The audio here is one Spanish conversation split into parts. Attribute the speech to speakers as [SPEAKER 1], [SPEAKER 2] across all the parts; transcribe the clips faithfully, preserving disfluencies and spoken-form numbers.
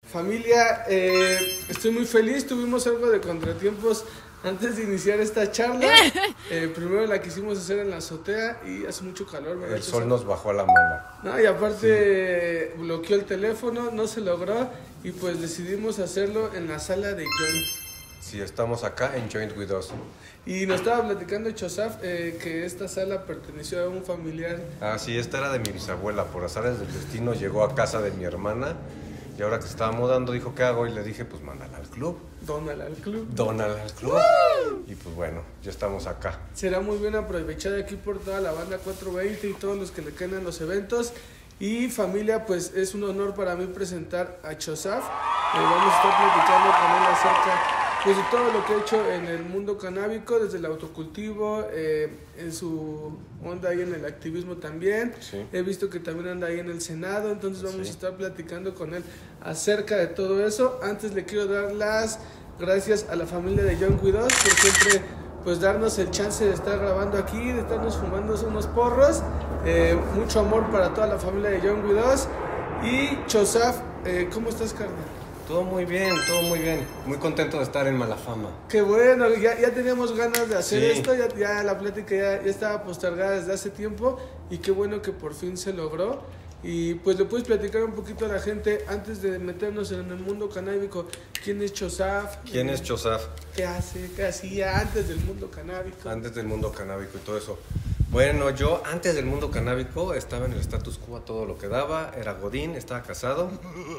[SPEAKER 1] Familia, eh, estoy muy feliz, tuvimos algo de contratiempos antes de iniciar esta charla. Eh, primero la quisimos hacer en la azotea y hace mucho calor, ¿verdad?
[SPEAKER 2] El sol nos bajó a la mala.
[SPEAKER 1] No, y aparte sí. bloqueó el teléfono, no se logró y pues decidimos hacerlo en la sala de Joint.
[SPEAKER 2] Sí, estamos acá en Joint With Us.
[SPEAKER 1] Y nos estaba platicando Chosaf eh, que esta sala perteneció a un familiar.
[SPEAKER 2] Ah, sí, esta era de mi bisabuela. Por azares del destino llegó a casa de mi hermana. Y ahora que se estaba mudando, dijo, ¿qué hago? Y le dije, pues mándala al club.
[SPEAKER 1] Dónala al club.
[SPEAKER 2] Dónala al club. Y pues bueno, ya estamos acá.
[SPEAKER 1] Será muy bien aprovechada aquí por toda la banda cuatrocientos veinte y todos los que le quedan los eventos. Y familia, pues es un honor para mí presentar a Chosaf. Eh, vamos a estar platicando con él acerca pues, de todo lo que ha hecho en el mundo canábico, desde el autocultivo, eh, en su onda ahí en el activismo también. Sí. He visto que también anda ahí en el Senado, entonces vamos sí. a estar platicando con él acerca de todo eso. Antes le quiero dar las gracias a la familia de Joint With Us por siempre pues darnos el chance de estar grabando aquí, de estarnos fumando unos porros. Eh, mucho amor para toda la familia de Joint With Us. Y Chosaf, eh, ¿cómo estás, carnal?
[SPEAKER 2] Todo muy bien, todo muy bien. Muy contento de estar en Malafama.
[SPEAKER 1] Qué bueno, ya, ya teníamos ganas de hacer sí. esto, ya, ya la plática ya, ya estaba postergada desde hace tiempo y qué bueno que por fin se logró. Y pues le puedes platicar un poquito a la gente antes de meternos en el mundo canábico. ¿Quién es Chosaf?
[SPEAKER 2] ¿Quién es Chosaf?
[SPEAKER 1] ¿Qué hace? ¿Qué hacía antes del mundo canábico?
[SPEAKER 2] Antes del mundo canábico y todo eso. Bueno, yo antes del mundo canábico estaba en el status quo a todo lo que daba, era godín, estaba casado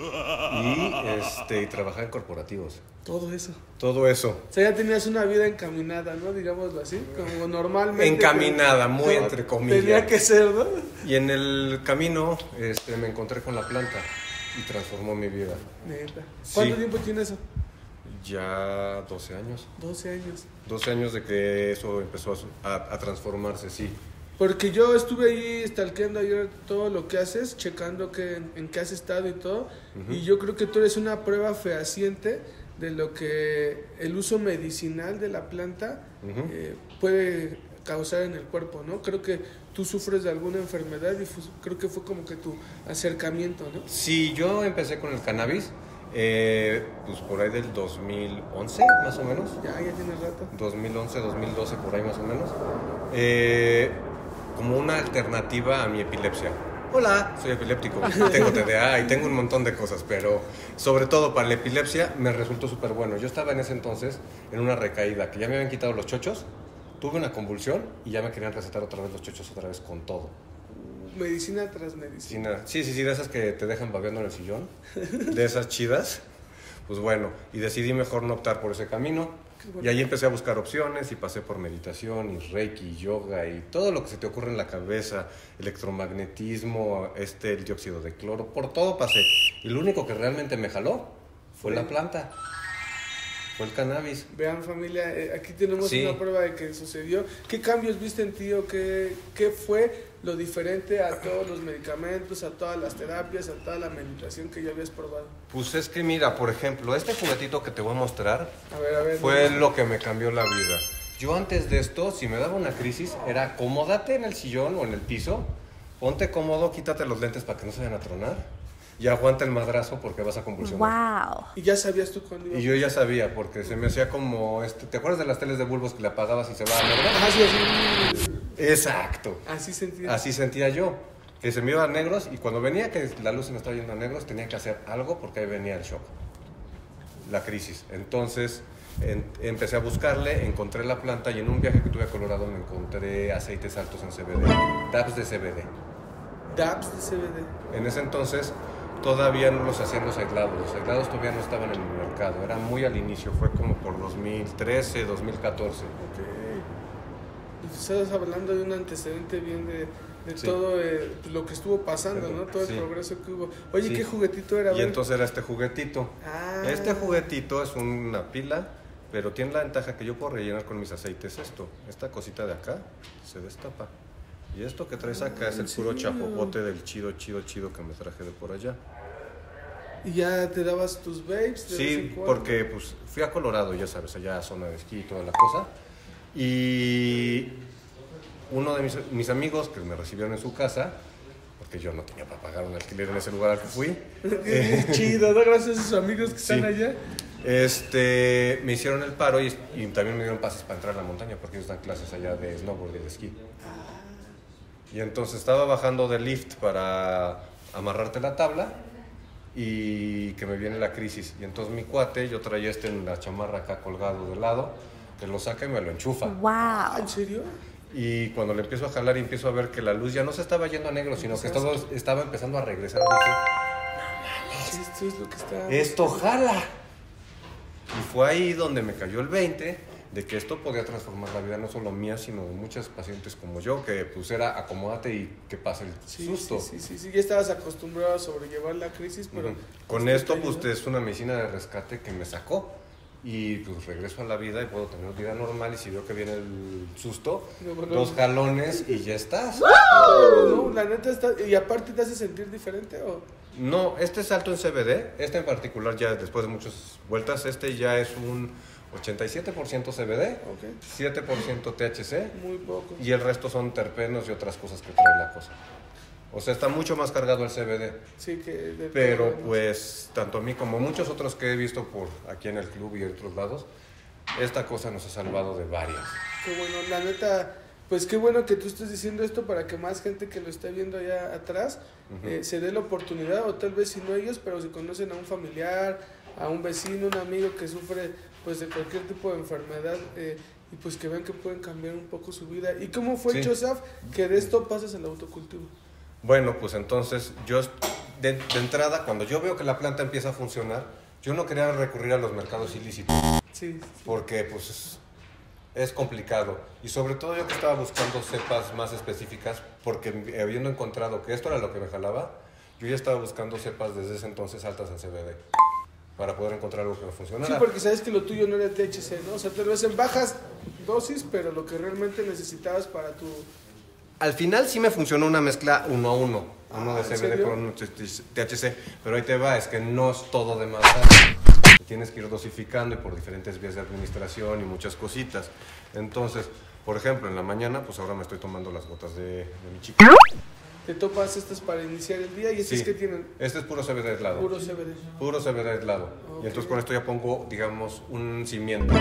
[SPEAKER 2] y, este, y trabajaba en corporativos.
[SPEAKER 1] Todo eso.
[SPEAKER 2] Todo eso.
[SPEAKER 1] O sea, ya tenías una vida encaminada, ¿no? Digámoslo así, como normalmente.
[SPEAKER 2] Encaminada, que, muy entre comillas.
[SPEAKER 1] Tenía que ser, ¿no?
[SPEAKER 2] Y en el camino este, me encontré con la planta y transformó mi vida.
[SPEAKER 1] Neta. ¿Cuánto sí. tiempo tiene eso?
[SPEAKER 2] Ya doce años.
[SPEAKER 1] doce años.
[SPEAKER 2] doce años de que eso empezó a, a, a transformarse, sí.
[SPEAKER 1] Porque yo estuve ahí stalkeando ayer todo lo que haces, checando que, en, en qué has estado y todo. Uh-huh. Y yo creo que tú eres una prueba fehaciente de lo que el uso medicinal de la planta uh-huh. eh, puede causar en el cuerpo, ¿no? Creo que tú sufres de alguna enfermedad y fue, creo que fue como que tu acercamiento, ¿no?
[SPEAKER 2] Sí, yo empecé con el cannabis. Eh, pues por ahí del dos mil once más o menos.
[SPEAKER 1] Ya, ya tiene rato.
[SPEAKER 2] dos mil once, dos mil doce por ahí más o menos. Eh, como una alternativa a mi epilepsia. Hola, soy epiléptico, tengo T D A y tengo un montón de cosas, pero sobre todo para la epilepsia me resultó súper bueno. Yo estaba en ese entonces en una recaída, que ya me habían quitado los chochos, tuve una convulsión y ya me querían recetar otra vez los chochos otra vez con todo.
[SPEAKER 1] Medicina tras medicina.
[SPEAKER 2] Sí, sí, sí, de esas que te dejan babeando en el sillón, de esas chidas. Pues bueno, y decidí mejor no optar por ese camino. Bueno. Y ahí empecé a buscar opciones y pasé por meditación y reiki, yoga y todo lo que se te ocurre en la cabeza, electromagnetismo, este, el dióxido de cloro, por todo pasé. Y lo único que realmente me jaló fue sí. la planta. Fue el cannabis.
[SPEAKER 1] Vean, familia, eh, aquí tenemos sí. una prueba de que sucedió. ¿Qué cambios viste en ti o qué, qué fue lo diferente a todos los medicamentos, a todas las terapias, a toda la meditación que ya habías probado?
[SPEAKER 2] Pues es que mira, por ejemplo, este juguetito que te voy a mostrar
[SPEAKER 1] a ver, a ver,
[SPEAKER 2] fue
[SPEAKER 1] no,
[SPEAKER 2] lo que me cambió la vida. Yo antes de esto, si me daba una crisis, era acomódate en el sillón o en el piso, ponte cómodo, quítate los lentes para que no se vayan a tronar. Y aguanta el madrazo porque vas a convulsionar.
[SPEAKER 3] Wow.
[SPEAKER 1] ¿Y ya sabías tú cuándo iba?
[SPEAKER 2] Y yo ya sabía, porque se me hacía como... este, ¿te acuerdas de las teles de bulbos que le apagabas y se va a negro?
[SPEAKER 1] Ah, sí, así.
[SPEAKER 2] Exacto.
[SPEAKER 1] Así sentía.
[SPEAKER 2] Así sentía yo. Que se me iba a negros y cuando venía que la luz se me estaba yendo a negros, tenía que hacer algo porque ahí venía el shock. La crisis. Entonces, en, empecé a buscarle, encontré la planta y en un viaje que tuve a Colorado me encontré aceites altos en C B D. Dabs de C B D.
[SPEAKER 1] Dabs de C B D.
[SPEAKER 2] En ese entonces... todavía no los hacían los aislados, los aislados todavía no estaban en el mercado, era muy al inicio, fue como por dos mil trece, dos mil catorce.
[SPEAKER 1] Ok. Estás hablando de un antecedente bien de, de sí. todo eh, lo que estuvo pasando, ¿no? Todo sí. el progreso que hubo. Oye, sí. ¿qué juguetito era?
[SPEAKER 2] Y entonces era este juguetito.
[SPEAKER 1] Ah.
[SPEAKER 2] Este juguetito es una pila, pero tiene la ventaja que yo puedo rellenar con mis aceites esto. Esta cosita de acá se destapa. Y esto que traes acá es el puro chapopote del chido, chido, chido que me traje de por allá.
[SPEAKER 1] ¿Y ya te dabas tus vapes?
[SPEAKER 2] Sí, porque pues fui a Colorado, ya sabes, allá zona de esquí y toda la cosa. Y uno de mis, mis amigos que me recibieron en su casa, porque yo no tenía para pagar un alquiler en ese lugar al que fui.
[SPEAKER 1] Eh, chido, ¿no? Gracias a sus amigos que
[SPEAKER 2] sí.
[SPEAKER 1] están allá.
[SPEAKER 2] Este, me hicieron el paro y, y también me dieron pases para entrar a la montaña, porque ellos dan clases allá de snowboard y de esquí. Y entonces estaba bajando del lift para amarrarte la tabla y que me viene la crisis. Y entonces mi cuate, yo traía este en la chamarra acá colgado de lado, que lo saca y me lo enchufa.
[SPEAKER 1] ¡Wow! ¿En serio?
[SPEAKER 2] Y cuando le empiezo a jalar y empiezo a ver que la luz ya no se estaba yendo a negro, sino que estaba, estaba empezando a regresar, dije, no mames,
[SPEAKER 1] esto es lo que está...
[SPEAKER 2] esto jala. Y fue ahí donde me cayó el veinte de que esto podía transformar la vida no solo mía, sino de muchas pacientes como yo, que pues era acomódate y que pase el
[SPEAKER 1] sí,
[SPEAKER 2] susto.
[SPEAKER 1] Sí, sí, sí, sí, ya estabas acostumbrado a sobrellevar la crisis, pero...
[SPEAKER 2] Uh-huh. Con esto, pues es una medicina de rescate que me sacó. Y pues regreso a la vida y puedo tener vida normal, y si veo que viene el susto, no, bueno, dos jalones y ya estás.
[SPEAKER 1] No, la neta está... ¿Y aparte te hace sentir diferente o...?
[SPEAKER 2] No, este es alto en C B D, este en particular ya después de muchas vueltas, este ya es un ochenta y siete por ciento C B D, okay. siete por ciento T H C,
[SPEAKER 1] muy poco.
[SPEAKER 2] Y el resto son terpenos y otras cosas que trae la cosa. O sea, está mucho más cargado el C B D.
[SPEAKER 1] Sí, que de
[SPEAKER 2] pero pues tanto a mí como a muchos otros que he visto por aquí en el club y en otros lados, esta cosa nos ha salvado de varias.
[SPEAKER 1] Qué bueno, la neta, pues qué bueno que tú estés diciendo esto para que más gente que lo esté viendo allá atrás uh-huh. eh, se dé la oportunidad, o tal vez si no ellos, pero si conocen a un familiar, a un vecino, un amigo que sufre pues de cualquier tipo de enfermedad, eh, y pues que vean que pueden cambiar un poco su vida. ¿Y cómo fue, sí. Chosaf, que de esto pasas al autocultivo?
[SPEAKER 2] Bueno, pues entonces yo de, de entrada, cuando yo veo que la planta empieza a funcionar, yo no quería recurrir a los mercados ilícitos.
[SPEAKER 1] Sí, sí.
[SPEAKER 2] Porque pues es, es complicado. Y sobre todo yo que estaba buscando cepas más específicas, porque habiendo encontrado que esto era lo que me jalaba, yo ya estaba buscando cepas desde ese entonces altas en C B D, para poder encontrar algo que me funcionara.
[SPEAKER 1] Sí, porque sabes que lo tuyo no era T H C, ¿no? O sea, tal vez en bajas dosis, pero lo que realmente necesitabas para tu...
[SPEAKER 2] Al final sí me funcionó una mezcla uno a uno, uno ah, de C B D con uno de T H C, pero ahí te va, es que no es todo de más grande. Tienes que ir dosificando y por diferentes vías de administración y muchas cositas. Entonces, por ejemplo, en la mañana, pues ahora me estoy tomando las gotas de, de mi chica.
[SPEAKER 1] Te topas estas para iniciar el día y estas
[SPEAKER 2] sí.
[SPEAKER 1] que tienen...
[SPEAKER 2] Este es puro C B D aislado.
[SPEAKER 1] Puro C B D.
[SPEAKER 2] Puro C B D aislado. Okay. Y entonces con esto ya pongo, digamos, un cimiento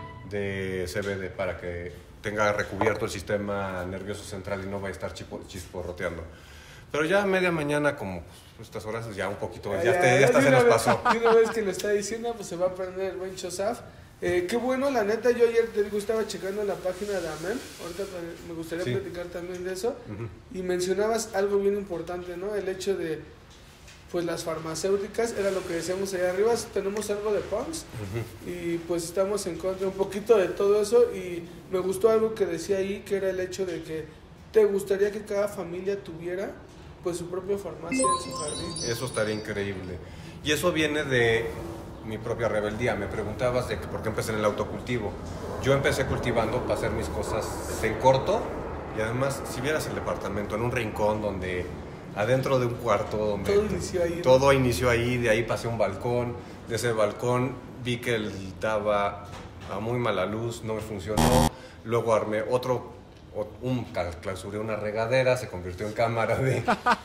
[SPEAKER 2] de C B D para que tenga recubierto el sistema nervioso central y no vaya a estar chipo, chisporroteando. Pero ya a media mañana, como pues, estas horas, ya un poquito, ya, ya, ya, te, ya hasta se nos
[SPEAKER 1] vez,
[SPEAKER 2] pasó.
[SPEAKER 1] Y una vez que lo está diciendo, pues se va a aprender el buen Chosaf. Eh, qué bueno, la neta, yo ayer te digo, estaba checando la página de AMEM, ahorita me gustaría sí. platicar también de eso, uh-huh. y mencionabas algo bien importante, ¿no? El hecho de, pues las farmacéuticas, era lo que decíamos allá arriba, tenemos algo de punks, uh-huh. y pues estamos en contra un poquito de todo eso, y me gustó algo que decía ahí, que era el hecho de que te gustaría que cada familia tuviera, pues su propia farmacia en su jardín.
[SPEAKER 2] Eso estaría increíble, y eso viene de mi propia rebeldía. Me preguntabas de que por qué empecé en el autocultivo. Yo empecé cultivando para hacer mis cosas en corto, y además, si vieras el departamento en un rincón donde adentro de un cuarto donde
[SPEAKER 1] todo inició ahí,
[SPEAKER 2] todo
[SPEAKER 1] ¿no?
[SPEAKER 2] inició ahí, de ahí pasé a un balcón, de ese balcón vi que él daba a muy mala luz, no me funcionó, luego armé otro, un, clausuré una regadera, se convirtió en cámara de...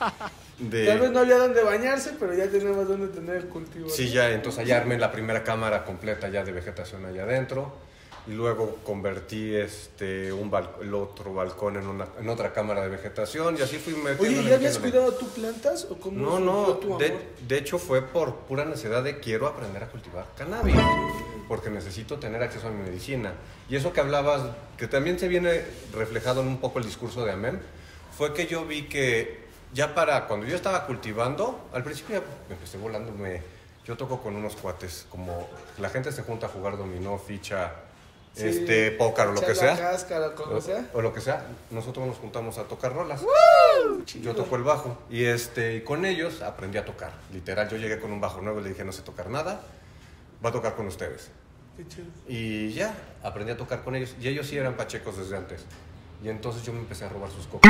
[SPEAKER 2] De...
[SPEAKER 1] Tal vez no había donde bañarse, pero ya tenemos donde tener el cultivo.
[SPEAKER 2] Sí, ya, entonces allá armé la primera cámara completa ya de vegetación allá adentro, y luego convertí este un bal- el otro balcón en, una, en otra cámara de vegetación, y así fui metiendo.
[SPEAKER 1] Oye, ¿ya habías cuidado tú plantas o cómo?
[SPEAKER 2] No, no,
[SPEAKER 1] tu amor?
[SPEAKER 2] de, de hecho fue por pura necesidad de quiero aprender a cultivar cannabis, porque necesito tener acceso a mi medicina. Y eso que hablabas, que también se viene reflejado en un poco el discurso de AMEM, fue que yo vi que ya para cuando yo estaba cultivando, al principio ya me empecé volando, me, yo toco con unos cuates, como la gente se junta a jugar dominó, ficha, sí, este, póker o lo que sea,
[SPEAKER 1] cáscara, o, sea.
[SPEAKER 2] o lo que sea, nosotros nos juntamos a tocar rolas.
[SPEAKER 1] ¡Woo!
[SPEAKER 2] Yo toco el bajo y este, y con ellos aprendí a tocar, literal, yo llegué con un bajo nuevo y le dije no sé tocar nada, va a tocar con ustedes.
[SPEAKER 1] Qué chido.
[SPEAKER 2] Y ya, aprendí a tocar con ellos, y ellos sí eran pachecos desde antes. Y entonces yo me empecé a robar sus cocos.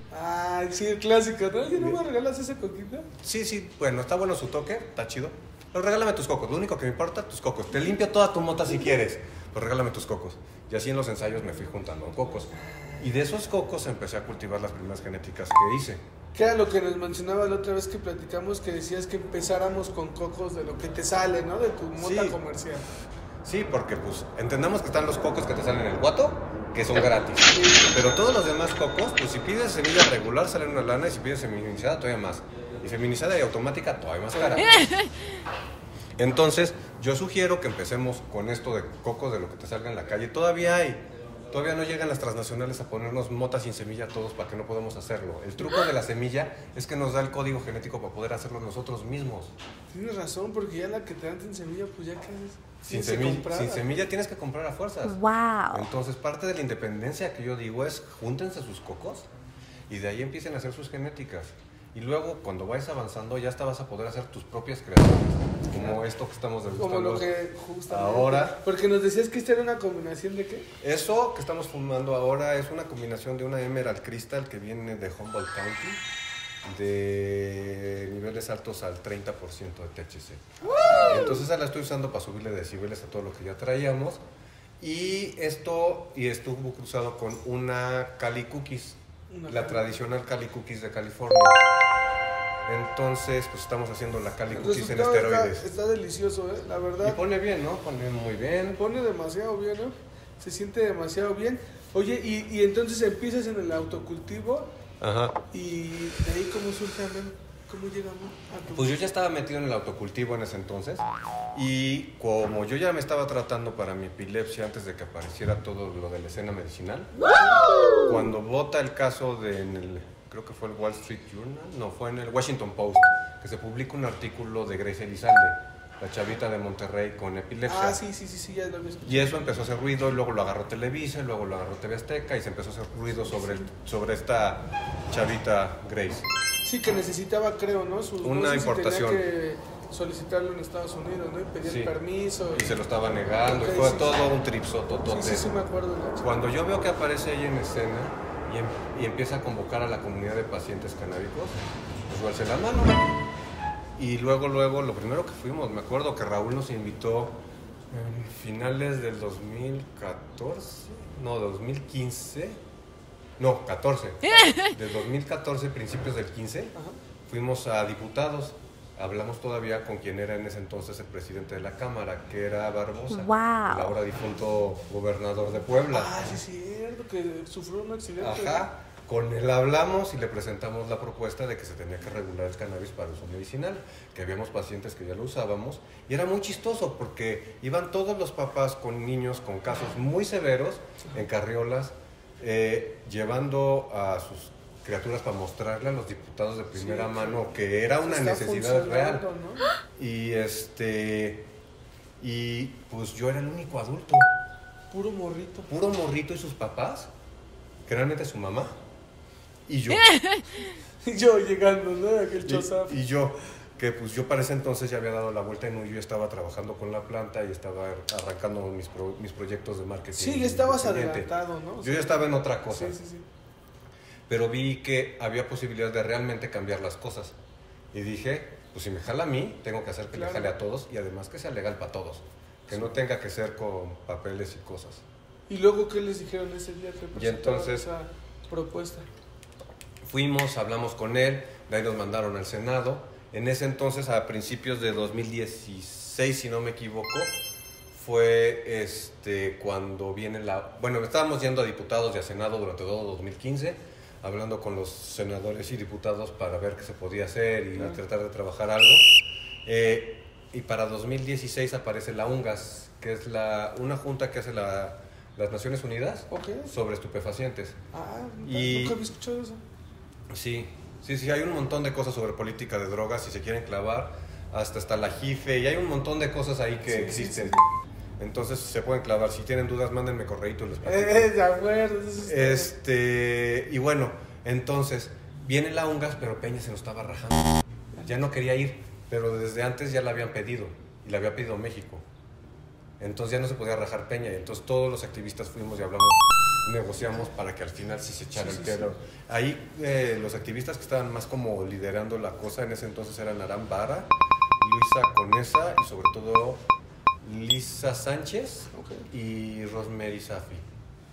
[SPEAKER 1] Ay, sí, el clásico, ¿no? ¿Y no me regalas ese coquito?
[SPEAKER 2] Sí, sí, bueno, está bueno su toque, está chido. Pero regálame tus cocos, lo único que me importa, tus cocos. Te limpio toda tu mota si quieres, pero regálame tus cocos. Y así en los ensayos me fui juntando cocos. Y de esos cocos empecé a cultivar las primeras genéticas que hice.
[SPEAKER 1] ¿Qué era lo que nos mencionaba la otra vez que platicamos, que decías que empezáramos con cocos de lo que te sale, ¿no? De tu mota
[SPEAKER 2] Sí.
[SPEAKER 1] comercial.
[SPEAKER 2] Sí, porque pues entendamos que están los cocos que te salen en el guato, que son gratis.
[SPEAKER 1] Sí.
[SPEAKER 2] Pero todos los demás cocos, pues si pides semilla regular salen una lana y si pides feminizada todavía más. Y feminizada y automática todavía más cara. Entonces, yo sugiero que empecemos con esto de cocos de lo que te salga en la calle. Todavía hay, todavía no llegan las transnacionales a ponernos motas sin semilla a todos para que no podamos hacerlo. El truco de la semilla es que nos da el código genético para poder hacerlo nosotros mismos.
[SPEAKER 1] Tienes razón, porque ya la que te dan en semilla, pues ya quedas
[SPEAKER 2] Sin semilla, sin semilla tienes que comprar a fuerzas.
[SPEAKER 3] Wow.
[SPEAKER 2] Entonces, parte de la independencia que yo digo es júntense sus cocos y de ahí empiecen a hacer sus genéticas. Y luego, cuando vayas avanzando, ya hasta vas a poder hacer tus propias creaciones, como esto que estamos degustando
[SPEAKER 1] Como lo que justamente.
[SPEAKER 2] ahora.
[SPEAKER 1] Porque nos decías que esta era una combinación de qué.
[SPEAKER 2] Eso que estamos fumando ahora es una combinación de una Emerald Crystal que viene de Humboldt County, de niveles altos al treinta por ciento de T H C. Entonces esa la estoy usando para subirle decibeles a todo lo que ya traíamos. Y esto y estuvo cruzado con una Cali Cookies,
[SPEAKER 1] Una
[SPEAKER 2] la
[SPEAKER 1] Cali.
[SPEAKER 2] tradicional Cali Cookies de California. Entonces, pues estamos haciendo la Cali
[SPEAKER 1] El
[SPEAKER 2] Cookies en
[SPEAKER 1] resultado
[SPEAKER 2] esteroides.
[SPEAKER 1] Está, está delicioso, ¿eh? La verdad.
[SPEAKER 2] Y pone bien, ¿no? Pone muy bien.
[SPEAKER 1] Pone demasiado bien, ¿no? Se siente demasiado bien. Oye, y, y entonces empiezas en el autocultivo
[SPEAKER 2] Ajá.
[SPEAKER 1] y de ahí cómo surge, Amén? ¿Cómo llegamos a tu...
[SPEAKER 2] Pues yo ya estaba metido en el autocultivo en ese entonces y como yo ya me estaba tratando para mi epilepsia antes de que apareciera todo lo de la escena medicinal, cuando vota el caso de en el, creo que fue el Wall Street Journal, no, fue en el Washington Post, que se publica un artículo de Grace Elizalde, la chavita de Monterrey con epilepsia.
[SPEAKER 1] Ah, sí, sí, sí, sí, ya lo he visto.
[SPEAKER 2] Y eso empezó a hacer ruido, y luego lo agarró Televisa, y luego lo agarró T V Azteca y se empezó a hacer ruido sobre, el- sobre esta chavita Grace.
[SPEAKER 1] Sí, que necesitaba, creo, ¿no? Sus
[SPEAKER 2] Una
[SPEAKER 1] dosis y
[SPEAKER 2] importación.
[SPEAKER 1] tenía que solicitarlo en Estados Unidos, ¿no? Y pedir
[SPEAKER 2] Sí.
[SPEAKER 1] permiso.
[SPEAKER 2] Y se lo estaba negando,
[SPEAKER 1] Ok,
[SPEAKER 2] y fue
[SPEAKER 1] sí,
[SPEAKER 2] todo
[SPEAKER 1] sí.
[SPEAKER 2] un tripsototote.
[SPEAKER 1] Sí, sí, sí, me acuerdo de la chica.
[SPEAKER 2] Cuando yo veo que aparece ella en escena y, em- y empieza a convocar a la comunidad de pacientes canábicos, pues yo alcé la mano. Y luego, luego, lo primero que fuimos, me acuerdo que Raúl nos invitó en finales del dos mil catorce, no, dos mil quince, no, catorce. Del dos mil catorce, principios del quince,
[SPEAKER 1] Ajá.
[SPEAKER 2] fuimos a diputados. Hablamos todavía con quien era en ese entonces el presidente de la Cámara, que era Barbosa,
[SPEAKER 3] Wow.
[SPEAKER 2] el ahora difunto gobernador de Puebla.
[SPEAKER 1] Ah, sí, es cierto, que sufrió un accidente.
[SPEAKER 2] Ajá, con él hablamos y le presentamos la propuesta de que se tenía que regular el cannabis para uso medicinal, que habíamos pacientes que ya lo usábamos, y era muy chistoso porque iban todos los papás con niños con casos muy severos en carriolas, eh, llevando a sus criaturas para mostrarle a los diputados de primera
[SPEAKER 1] Sí,
[SPEAKER 2] mano que era una
[SPEAKER 1] Está
[SPEAKER 2] necesidad real.
[SPEAKER 1] funcionando, ¿no?
[SPEAKER 2] Y este y pues yo era el único adulto,
[SPEAKER 1] Puro morrito.
[SPEAKER 2] puro morrito y sus papás, que realmente su mamá, y yo.
[SPEAKER 1] Y yo llegando, ¿no? Aquel chozaf.
[SPEAKER 2] Y, y yo, que pues yo para ese entonces ya había dado la vuelta y no, yo estaba trabajando con la planta y estaba arrancando mis, pro- mis proyectos de marketing.
[SPEAKER 1] Sí, ya estabas
[SPEAKER 2] independiente.
[SPEAKER 1] adelantado, ¿no? O
[SPEAKER 2] Yo ya estaba en otra cosa.
[SPEAKER 1] Sí, sí, sí.
[SPEAKER 2] Pero vi que había posibilidad de realmente cambiar las cosas. Y dije, pues si me jala a mí, tengo que hacer que
[SPEAKER 1] Claro.
[SPEAKER 2] le jale a todos y además que sea legal para todos. Que no tenga que ser con papeles y cosas.
[SPEAKER 1] ¿Y luego qué les dijeron ese día que presentaron
[SPEAKER 2] entonces-
[SPEAKER 1] esa propuesta?
[SPEAKER 2] Fuimos, hablamos con él, de ahí nos mandaron al Senado. En ese entonces, a principios de dos mil dieciséis, si no me equivoco, fue este, cuando viene la... Bueno, estábamos yendo a diputados y a Senado durante todo dos mil quince, hablando con los senadores y diputados para ver qué se podía hacer y
[SPEAKER 1] Claro.
[SPEAKER 2] tratar de trabajar algo. Eh, y para dos mil dieciséis aparece la UNGAS, que es la, una junta que hace la, las Naciones Unidas
[SPEAKER 1] Ok.
[SPEAKER 2] sobre estupefacientes.
[SPEAKER 1] Ah,
[SPEAKER 2] Y-
[SPEAKER 1] nunca había escuchado eso.
[SPEAKER 2] Sí, sí, sí, hay un montón de cosas sobre política de drogas, si se quieren clavar, hasta está la J I F E, y hay un montón de cosas ahí que
[SPEAKER 1] Sí, sí,
[SPEAKER 2] existen.
[SPEAKER 1] sí.
[SPEAKER 2] Entonces se pueden clavar, si tienen dudas, mándenme correíto y les platico.
[SPEAKER 1] Eh, de acuerdo. Eso está-
[SPEAKER 2] Este, y bueno, entonces, viene la UNGAS, pero Peña se nos estaba rajando. Ya no quería ir, pero desde antes ya la habían pedido, y la había pedido México. Entonces ya no se podía rajar Peña, y entonces todos los activistas fuimos y hablamos, negociamos para que al final sí se echara
[SPEAKER 1] Sí,
[SPEAKER 2] el
[SPEAKER 1] sí,
[SPEAKER 2] pelo. Ahí eh, los activistas que estaban más como liderando la cosa en ese entonces eran Aram Vara, Luisa Conesa y sobre todo Lisa Sánchez
[SPEAKER 1] Ok.
[SPEAKER 2] y Rosemary Safi.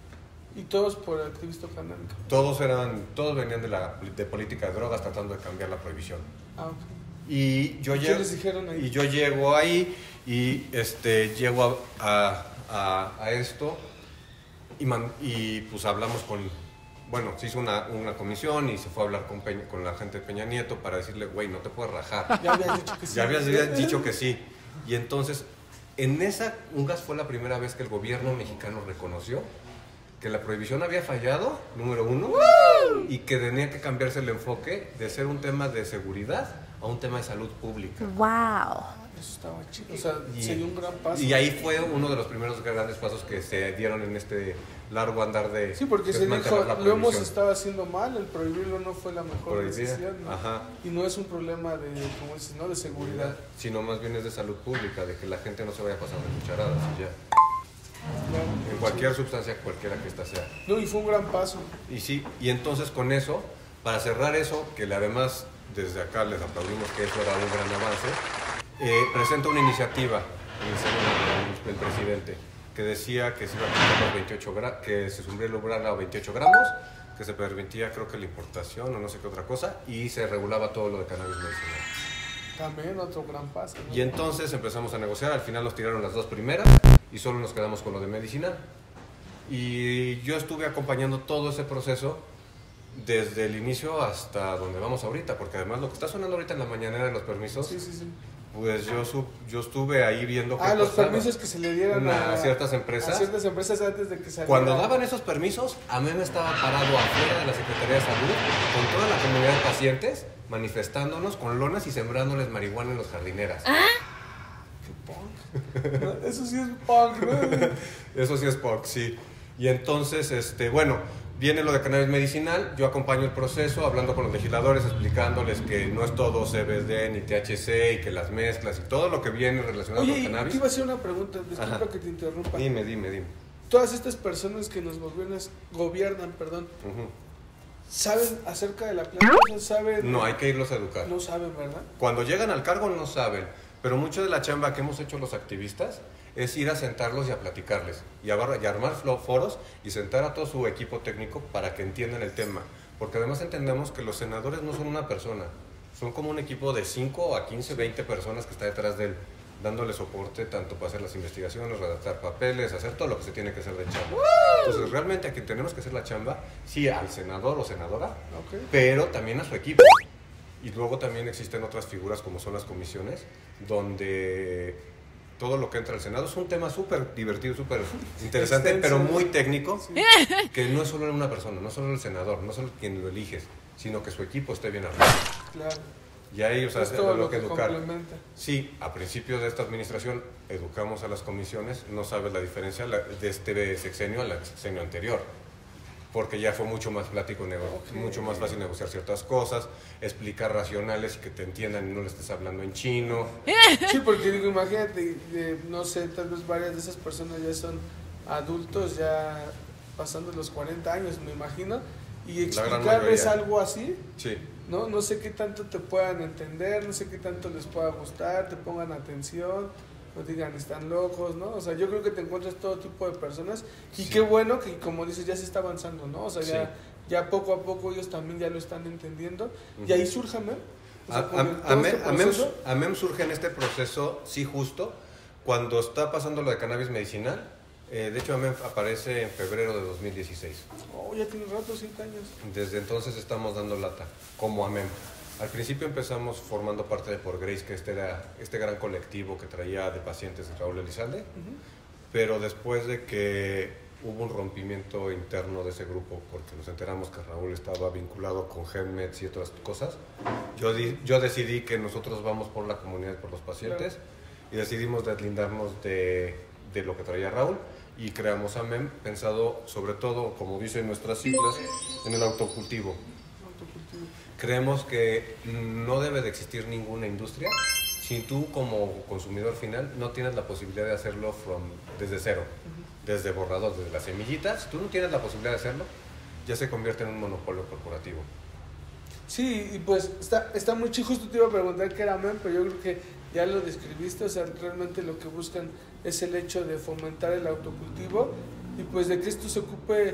[SPEAKER 1] ¿Y todos por el activista canábico?
[SPEAKER 2] Todos eran, todos venían de la de política de drogas tratando de cambiar la prohibición.
[SPEAKER 1] Ah, ok.
[SPEAKER 2] Y yo
[SPEAKER 1] ¿Qué
[SPEAKER 2] llego,
[SPEAKER 1] les dijeron ahí?
[SPEAKER 2] Y yo llego ahí y este, llego a, a, a esto y, man, y pues hablamos con, bueno, se hizo una, una comisión y se fue a hablar con, Peña, con la gente de Peña Nieto para decirle, güey, no te puedes rajar.
[SPEAKER 1] Ya habías dicho que sí.
[SPEAKER 2] Ya habías dicho que sí. Y entonces, en esa UNGAS fue la primera vez que el gobierno mexicano reconoció que la prohibición había fallado, número uno, ¡Woo! Y que tenía que cambiarse el enfoque de ser un tema de seguridad a un tema de salud pública.
[SPEAKER 3] ¡Wow!
[SPEAKER 1] Eso estaba chido. O sea,
[SPEAKER 2] y,
[SPEAKER 1] se dio un gran paso.
[SPEAKER 2] Y ahí fue uno de los primeros grandes pasos que se dieron en este largo andar de...
[SPEAKER 1] Sí, porque se dijo, lo hemos estado haciendo mal, el prohibirlo no fue la mejor Prohibir, decisión, ¿no?
[SPEAKER 2] Ajá.
[SPEAKER 1] Y no es un problema de, como dices, ¿no? de seguridad.
[SPEAKER 2] Sino más bien es de salud pública, de que la gente no se vaya pasando cucharadas y ya.
[SPEAKER 1] Claro,
[SPEAKER 2] en cualquier
[SPEAKER 1] sí.
[SPEAKER 2] sustancia, cualquiera que ésta sea.
[SPEAKER 1] No, y fue un gran paso.
[SPEAKER 2] Y sí, y entonces con eso, para cerrar eso, que además desde acá les aplaudimos que eso era un gran avance, eh, presenta una iniciativa el, el presidente que decía que se iba a quitar los veintiocho gramos, que se subiera el umbral a veintiocho gramos, que se permitía creo que la importación o no sé qué otra cosa, y se regulaba todo lo de cannabis medicinal.
[SPEAKER 1] También otro gran paso, ¿no?
[SPEAKER 2] Y entonces empezamos a negociar, al final nos tiraron las dos primeras y solo nos quedamos con lo de medicinal. Y yo estuve acompañando todo ese proceso desde el inicio hasta donde vamos ahorita, porque además lo que está sonando ahorita en la mañanera de los permisos,
[SPEAKER 1] sí, sí, sí.
[SPEAKER 2] pues yo, sub, yo estuve ahí viendo...
[SPEAKER 1] Ah, los pasaba. Permisos que se le dieron
[SPEAKER 2] a,
[SPEAKER 1] a,
[SPEAKER 2] a ciertas empresas.
[SPEAKER 1] A ciertas empresas antes de que saliera.
[SPEAKER 2] Cuando daban esos permisos, a mí me estaba parado afuera de la Secretaría de Salud con toda la comunidad de pacientes, manifestándonos con lonas y sembrándoles marihuana en los jardineras.
[SPEAKER 3] ¿Ah?
[SPEAKER 1] ¿Qué punk? No, eso sí es punk, ¿no?
[SPEAKER 2] Eso sí es punk, sí. Y entonces, este, bueno, viene lo de cannabis medicinal, yo acompaño el proceso hablando con los legisladores, explicándoles que no es todo C B D ni T H C y que las mezclas y todo lo que viene relacionado
[SPEAKER 1] Oye,
[SPEAKER 2] con cannabis.
[SPEAKER 1] Oye, te iba a hacer una pregunta, disculpa Ajá. que te interrumpa.
[SPEAKER 2] Dime, dime, dime.
[SPEAKER 1] Todas estas personas que nos gobiernan, gobiernan perdón, uh-huh. ¿saben acerca de la planta? ¿Saben?
[SPEAKER 2] No, hay que irlos a educar.
[SPEAKER 1] No saben, ¿verdad?
[SPEAKER 2] Cuando llegan al cargo no saben, pero mucho de la chamba que hemos hecho los activistas es ir a sentarlos y a platicarles y, a, y a armar foros y sentar a todo su equipo técnico para que entiendan el tema, porque además entendemos que los senadores no son una persona, son como un equipo de cinco a quince, veinte personas que está detrás de él, dándole soporte tanto para hacer las investigaciones, redactar papeles, hacer todo lo que se tiene que hacer de chamba. Entonces realmente a quien tenemos que hacer la chamba, sí al senador o senadora, okay. pero también a su equipo. Y luego también existen otras figuras como son las comisiones, donde todo lo que entra al Senado es un tema súper divertido, súper interesante, extenso, pero muy técnico, sí. que no es solo una persona, no solo el senador, no solo quien lo eliges, sino que su equipo esté bien armado.
[SPEAKER 1] Claro.
[SPEAKER 2] Y ahí, o sea,
[SPEAKER 1] es todo
[SPEAKER 2] lo,
[SPEAKER 1] lo
[SPEAKER 2] que,
[SPEAKER 1] que
[SPEAKER 2] educar.
[SPEAKER 1] Complementa.
[SPEAKER 2] Sí, a principios de esta administración educamos a las comisiones, no sabes la diferencia de este sexenio al sexenio anterior. Porque ya fue mucho más plático, okay. mucho más fácil negociar ciertas cosas, explicar racionales y que te entiendan y no le estés hablando en chino.
[SPEAKER 1] Sí, porque digo, imagínate, eh, no sé, tal vez varias de esas personas ya son adultos, ya pasando los cuarenta años, me imagino, y explicarles algo así,
[SPEAKER 2] sí.
[SPEAKER 1] ¿no? No sé qué tanto te puedan entender, no sé qué tanto les pueda gustar, te pongan atención, no digan están locos, ¿no? O sea, yo creo que te encuentras todo tipo de personas y sí. qué bueno que, como dices, ya se está avanzando, ¿no? O sea, ya, sí. ya poco a poco ellos también ya lo están entendiendo uh-huh. y ahí surge AMEM. O sea,
[SPEAKER 2] a, a, a, este AMEM, AMEM surge en este proceso, sí, justo, cuando está pasando lo de cannabis medicinal. Eh, de hecho, AMEM aparece en febrero de dos mil dieciséis.
[SPEAKER 1] Oh, ya tiene rato, cinco años.
[SPEAKER 2] Desde entonces estamos dando lata, como AMEM. Al principio empezamos formando parte de Por Grace, que este era este gran colectivo que traía de pacientes de Raúl Elizalde, uh-huh. pero después de que hubo un rompimiento interno de ese grupo, porque nos enteramos que Raúl estaba vinculado con GenMeds y otras cosas, yo, di, yo decidí que nosotros vamos por la comunidad, por los pacientes, claro. y decidimos deslindarnos de, de lo que traía Raúl, y creamos AMEM, pensado sobre todo, como dicen nuestras siglas, en el autocultivo. Creemos que no debe de existir ninguna industria si tú como consumidor final no tienes la posibilidad de hacerlo from, desde cero, uh-huh. desde borrador, desde las semillitas. Si tú no tienes la posibilidad de hacerlo, ya se convierte en un monopolio corporativo.
[SPEAKER 1] Sí, y pues está, está muy chido. Justo te iba a preguntar qué era AMEM, pero yo creo que ya lo describiste. O sea, realmente lo que buscan es el hecho de fomentar el autocultivo y pues de que esto se ocupe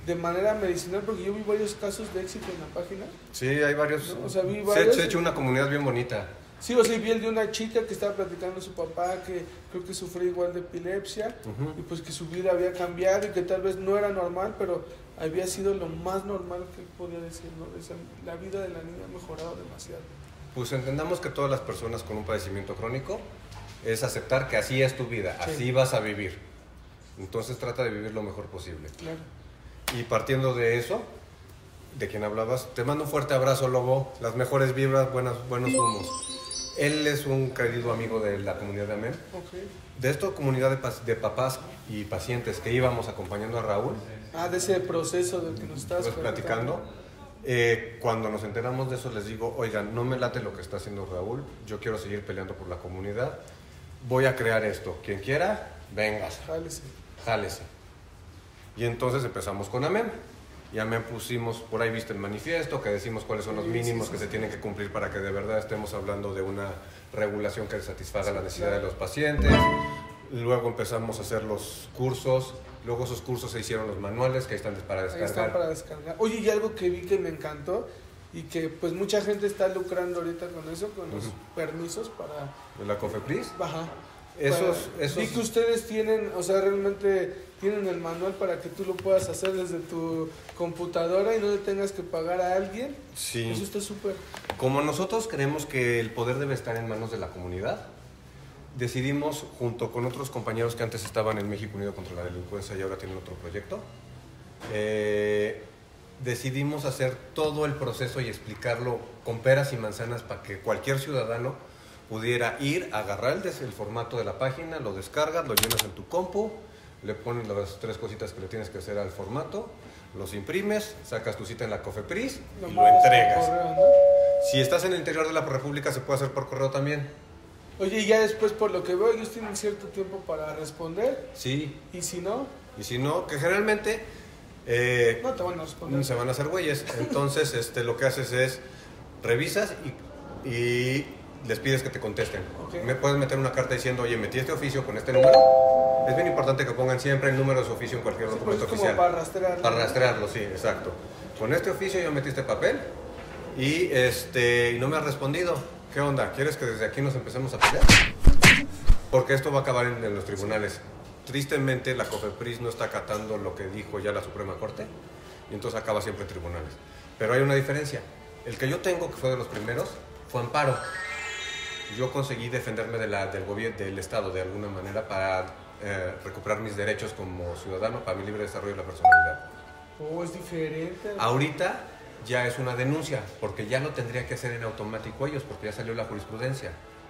[SPEAKER 1] de manera medicinal, porque yo vi varios casos de éxito en la página.
[SPEAKER 2] Sí, hay varios.
[SPEAKER 1] ¿No? O sea, vi
[SPEAKER 2] se,
[SPEAKER 1] varios.
[SPEAKER 2] se ha hecho una comunidad bien bonita.
[SPEAKER 1] Sí, o sea, vi el de una chica que estaba platicando a su papá que creo que sufría igual de epilepsia, uh-huh. y pues que su vida había cambiado y que tal vez no era normal, pero había sido lo más normal que él podía decir, ¿no? O sea, la vida de la niña ha mejorado demasiado.
[SPEAKER 2] Pues entendamos que todas las personas con un padecimiento crónico es aceptar que así es tu vida, sí. así vas a vivir. Entonces trata de vivir lo mejor posible.
[SPEAKER 1] Claro.
[SPEAKER 2] Y partiendo de eso, de quien hablabas, te mando un fuerte abrazo, Lobo, las mejores vibras, buenas, buenos humos. Él es un querido amigo de la comunidad de AMEM.
[SPEAKER 1] Okay.
[SPEAKER 2] De esta comunidad de, de papás y pacientes que íbamos acompañando a Raúl.
[SPEAKER 1] Ah, de ese proceso del que nos estabas
[SPEAKER 2] pues, platicando. Eh, cuando nos enteramos de eso les digo, oigan, no me late lo que está haciendo Raúl, yo quiero seguir peleando por la comunidad, voy a crear esto, quien quiera, venga,
[SPEAKER 1] jálese.
[SPEAKER 2] jálese. Y entonces empezamos con AMEM. Y AMEM pusimos, por ahí viste el manifiesto, que decimos cuáles son los mínimos sí, sí, que sí. se tienen que cumplir para que de verdad estemos hablando de una regulación que satisfaga sí, la necesidad claro. de los pacientes. Luego empezamos a hacer los cursos, luego esos cursos se hicieron los manuales que ahí están para descargar.
[SPEAKER 1] Ahí están para descargar. Oye, y algo que vi que me encantó y que pues mucha gente está lucrando ahorita con eso, con los uh-huh. permisos para...
[SPEAKER 2] ¿De la COFEPRIS?
[SPEAKER 1] Ajá.
[SPEAKER 2] Esos,
[SPEAKER 1] para,
[SPEAKER 2] esos...
[SPEAKER 1] Vi que ustedes tienen, o sea, realmente tienen el manual para que tú lo puedas hacer desde tu computadora y no le tengas que pagar a alguien.
[SPEAKER 2] Sí.
[SPEAKER 1] Eso está súper.
[SPEAKER 2] Como nosotros creemos que el poder debe estar en manos de la comunidad, decidimos, junto con otros compañeros que antes estaban en México Unido contra la Delincuencia y ahora tienen otro proyecto, eh, decidimos hacer todo el proceso y explicarlo con peras y manzanas para que cualquier ciudadano pudiera ir, agarrar el, el formato de la página, lo descargas, lo llenas en tu compu, le pones las tres cositas que le tienes que hacer al formato, los imprimes, sacas tu cita en la COFEPRIS
[SPEAKER 1] lo
[SPEAKER 2] y lo entregas.
[SPEAKER 1] Correo, ¿no?
[SPEAKER 2] Si estás en el interior de la República se puede hacer por correo también.
[SPEAKER 1] Oye, y ya después, por lo que veo, ellos tienen cierto tiempo para responder.
[SPEAKER 2] Sí.
[SPEAKER 1] ¿Y si no?
[SPEAKER 2] Y si no, que generalmente... Eh,
[SPEAKER 1] no te van a responder.
[SPEAKER 2] Se van a hacer güeyes. Entonces, este, lo que haces es, revisas y... y les pides que te contesten. Okay. Me puedes meter una carta diciendo, oye, metí este oficio con este número. Es bien importante que pongan siempre el número de su oficio en cualquier sí, documento
[SPEAKER 1] pues es
[SPEAKER 2] oficial.
[SPEAKER 1] Como para rastrearlo.
[SPEAKER 2] Para rastrearlo, sí, exacto. Con este oficio yo metí este papel y, este, y no me has respondido. ¿Qué onda? ¿Quieres que desde aquí nos empecemos a pelear? Porque esto va a acabar en, en los tribunales. Tristemente, la COFEPRIS no está acatando lo que dijo ya la Suprema Corte y entonces acaba siempre en tribunales. Pero hay una diferencia. El que yo tengo, que fue de los primeros, fue amparo. Yo conseguí defenderme de la, del gobierno, del Estado de alguna manera para eh, recuperar mis derechos como ciudadano, para mi libre desarrollo de la personalidad.
[SPEAKER 1] Oh, es diferente.
[SPEAKER 2] Ahorita ya es una denuncia, porque ya lo tendría que hacer en automático ellos, porque ya salió la jurisprudencia.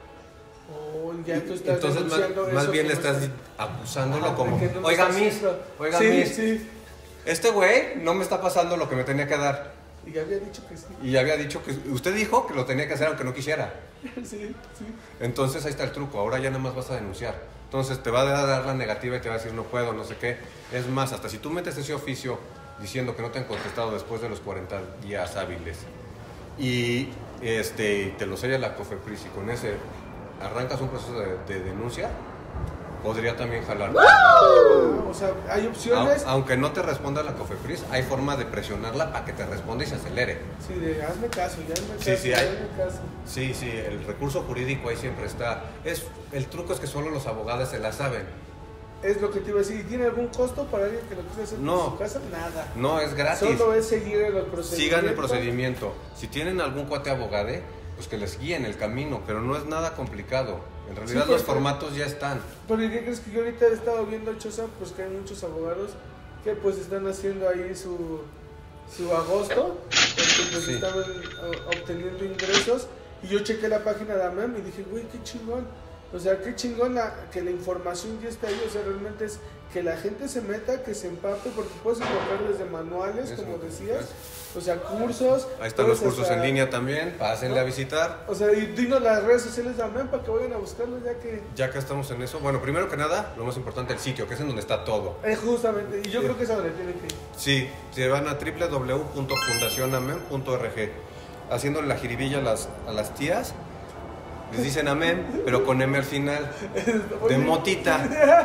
[SPEAKER 1] Oh, ya tú estás
[SPEAKER 2] Entonces más, más bien le estás está... acusándolo ah, como, no oiga mis, oiga
[SPEAKER 1] sí,
[SPEAKER 2] mis,
[SPEAKER 1] sí.
[SPEAKER 2] este güey no me está pasando lo que me tenía que dar.
[SPEAKER 1] Y ya había dicho que sí.
[SPEAKER 2] Y ya había dicho que... Usted dijo que lo tenía que hacer aunque no quisiera.
[SPEAKER 1] Sí, sí.
[SPEAKER 2] Entonces ahí está el truco. Ahora ya nada más vas a denunciar. Entonces te va a dar la negativa y te va a decir no puedo, no sé qué. Es más, hasta si tú metes ese oficio diciendo que no te han contestado después de los cuarenta días hábiles y este, te lo sella la COFEPRIS y con ese arrancas un proceso de, de denuncia, podría también jalar.
[SPEAKER 1] O sea, hay opciones.
[SPEAKER 2] Aunque no te responda la COFEPRIS, hay forma de presionarla para que te responda y se acelere.
[SPEAKER 1] Sí, de hazme caso, ya hazme caso,
[SPEAKER 2] sí, sí, hay,
[SPEAKER 1] hazme caso.
[SPEAKER 2] Sí, sí, el recurso jurídico ahí siempre está. Es, el truco es que solo los abogados se la saben.
[SPEAKER 1] Es lo que te iba a decir. ¿Tiene algún costo para alguien que lo quiera hacer
[SPEAKER 2] no,
[SPEAKER 1] en su casa? Nada.
[SPEAKER 2] No, es gratis.
[SPEAKER 1] Solo es seguir el procedimiento.
[SPEAKER 2] Sigan el procedimiento. Si tienen algún cuate abogade, pues que les guíen el camino, pero no es nada complicado. En realidad sí, los formatos ya están.
[SPEAKER 1] Pero ¿qué crees que yo ahorita he estado viendo, Chosa? Pues que hay muchos abogados que pues están haciendo ahí su, su agosto, porque pues sí. estaban obteniendo ingresos. Y yo chequé la página de AMEM y dije, güey, qué chingón. O sea, qué chingón la, que la información ya está ahí. O sea, realmente es que la gente se meta, que se empape, porque puedes encontrar desde manuales, eso, como decías, o sea, cursos.
[SPEAKER 2] Ahí están los cursos hasta, en línea también, pásenle, ¿no?, a visitar.
[SPEAKER 1] O sea, y dinos las redes sociales de AMEM para que vayan a buscarlos ya que...
[SPEAKER 2] Ya que estamos en eso, bueno, primero que nada, lo más importante, el sitio, que es en donde está todo.
[SPEAKER 1] Eh, justamente, y yo sí. creo que es a donde tienen que ir.
[SPEAKER 2] Sí, se van a doble u doble u doble u punto fundación amem punto org. Haciéndole la jiribilla a las, a las tías, Les dicen amén, pero con M al final. De motita.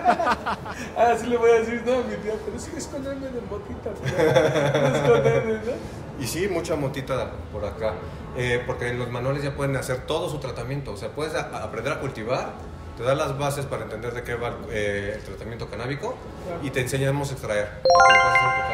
[SPEAKER 1] Ah, sí le voy a decir, no, mi tía, pero sí es con M de motita. No es con M, ¿no?
[SPEAKER 2] Y sí, mucha motita por acá. Eh, porque en los manuales ya pueden hacer todo su tratamiento. O sea, puedes a, aprender a cultivar, te da las bases para entender de qué va eh, el tratamiento canábico, claro, y te enseñamos a extraer. Lo que lo puedes hacer en tu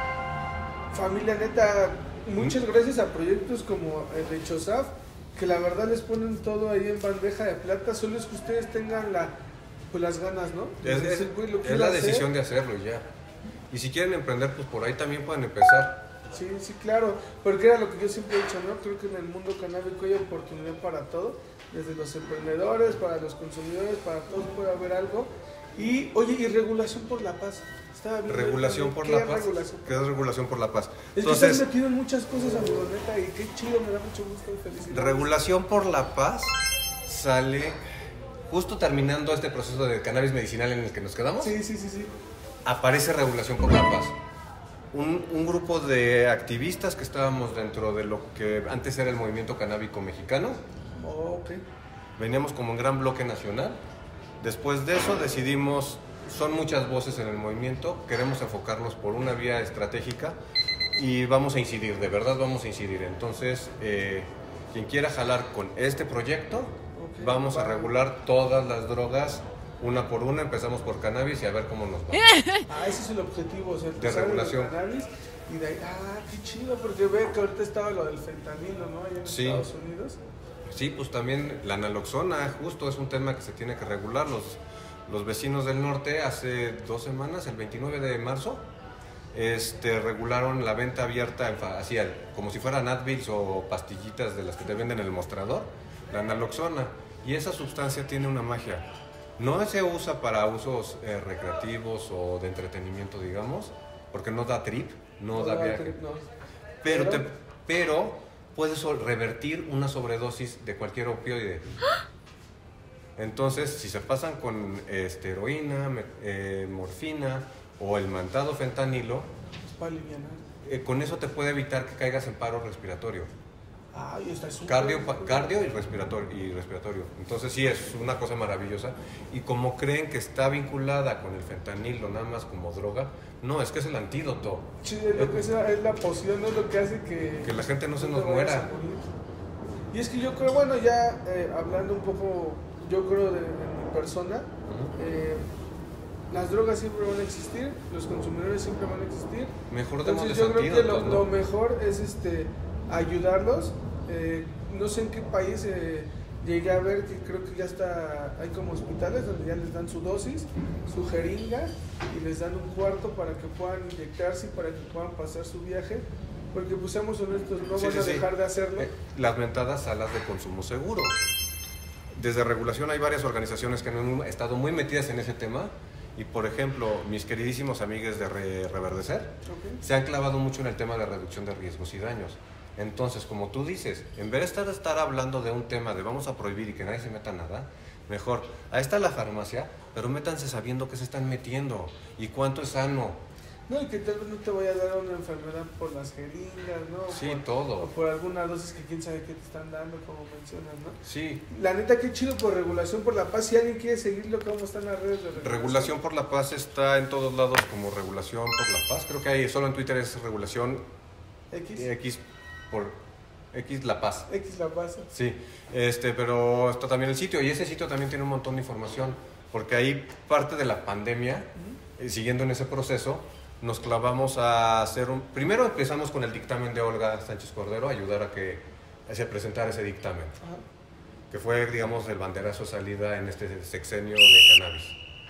[SPEAKER 2] casa.
[SPEAKER 1] Familia, neta, muchas ¿Mm? gracias a proyectos como el de Chosaf, que la verdad les ponen todo ahí en bandeja de plata. Solo es que ustedes tengan la, pues, las ganas, ¿no?
[SPEAKER 2] Es, es, es la decisión de hacerlo y ya. Y si quieren emprender, pues por ahí también pueden empezar.
[SPEAKER 1] Sí, sí, claro, porque era lo que yo siempre he dicho, ¿no? Creo que en el mundo canábico hay oportunidad para todo, desde los emprendedores, para los consumidores, para todos puede haber algo. Y, oye, y regulación por la paz. Estaba viendo
[SPEAKER 2] regulación por la paz. ¿Qué es regulación por la paz?
[SPEAKER 1] Es Entonces, que estás metido en muchas cosas, amigo, neta, y qué chido, me da mucho gusto y felicidad.
[SPEAKER 2] Regulación por la paz sale justo terminando este proceso de cannabis medicinal en el que nos quedamos.
[SPEAKER 1] Sí, sí, sí, sí.
[SPEAKER 2] Aparece regulación por la paz. Un, un grupo de activistas que estábamos dentro de lo que antes era el movimiento canábico mexicano.
[SPEAKER 1] Oh, ok.
[SPEAKER 2] Veníamos como un gran bloque nacional. Después de eso decidimos, son muchas voces en el movimiento, queremos enfocarnos por una vía estratégica y vamos a incidir, de verdad vamos a incidir. Entonces, eh, quien quiera jalar con este proyecto, okay, vamos vale. a regular todas las drogas una por una, empezamos por cannabis y a ver cómo nos va.
[SPEAKER 1] Ah, ese es el objetivo, o sea,
[SPEAKER 2] de regulación.
[SPEAKER 1] El cannabis y de ahí, ah, qué chido, porque ve que ahorita estaba lo del fentanilo, ¿no? Allá en sí. Estados Unidos.
[SPEAKER 2] Sí, pues también la naloxona, justo es un tema que se tiene que regular. Los, los vecinos del norte hace dos semanas, el veintinueve de marzo, este, regularon la venta abierta, así, como si fueran Advils o pastillitas de las que te venden en el mostrador, la naloxona. Y esa sustancia tiene una magia. No se usa para usos eh, recreativos o de entretenimiento, digamos, porque no da trip, no, no da viaje. Trip, no. Pero, pero, te, pero puedes revertir una sobredosis de cualquier opioide. Entonces, si se pasan con este, heroína, eh, morfina o el mantado fentanilo, eh, con eso te puede evitar que caigas en paro respiratorio.
[SPEAKER 1] Ah, y está súper
[SPEAKER 2] cardio, cardio y respiratorio, y respiratorio. Entonces sí, es una cosa maravillosa. Y como creen que está vinculada con el fentanilo nada más como droga, no, es que es el antídoto.
[SPEAKER 1] Sí, es, lo que es, es la poción, es lo que hace que...
[SPEAKER 2] Que la gente no se nos muera.
[SPEAKER 1] Y es que yo creo, bueno, ya eh, hablando un poco, yo creo de, de mi persona, uh-huh. eh, las drogas siempre van a existir, los consumidores siempre van a existir.
[SPEAKER 2] Mejor
[SPEAKER 1] Entonces yo creo que lo, ¿no? lo mejor es este ayudarlos. Eh, no sé en qué país eh, llegué a ver que creo que ya está, hay como hospitales donde ya les dan su dosis, su jeringa y les dan un cuarto para que puedan inyectarse y para que puedan pasar su viaje, porque pues seamos honestos, no sí, van sí, a dejar sí. de hacerlo.
[SPEAKER 2] Eh, las mentadas salas de consumo seguro. Desde regulación hay varias organizaciones que han estado muy metidas en ese tema. Y por ejemplo, mis queridísimos amigos de Re Reverdecer okay. se han clavado mucho en el tema de reducción de riesgos y daños. Entonces, como tú dices, en vez de estar, estar hablando de un tema de vamos a prohibir y que nadie se meta nada, mejor, ahí está la farmacia, pero métanse sabiendo qué se están metiendo y cuánto es sano.
[SPEAKER 1] No, y que tal vez no te vaya a dar una enfermedad por las jeringas, ¿no?
[SPEAKER 2] Sí,
[SPEAKER 1] por,
[SPEAKER 2] todo.
[SPEAKER 1] O por alguna dosis que quién sabe qué te están dando, como mencionas, ¿no?
[SPEAKER 2] Sí.
[SPEAKER 1] La neta, qué chido por Regulación por la Paz. Si alguien quiere seguirlo, ¿cómo están las redes de Regulación?
[SPEAKER 2] Regulación por la Paz está en todos lados como Regulación por la Paz. Creo que hay, solo en Twitter es Regulación
[SPEAKER 1] X.
[SPEAKER 2] X por X La Paz.
[SPEAKER 1] X La Paz.
[SPEAKER 2] Sí, este, pero está también el sitio y ese sitio también tiene un montón de información porque ahí parte de la pandemia, uh-huh. eh, siguiendo en ese proceso, nos clavamos a hacer un... Primero empezamos con el dictamen de Olga Sánchez Cordero, ayudar a que se presentara ese dictamen, uh-huh. que fue, digamos, el banderazo de salida en este sexenio de cannabis.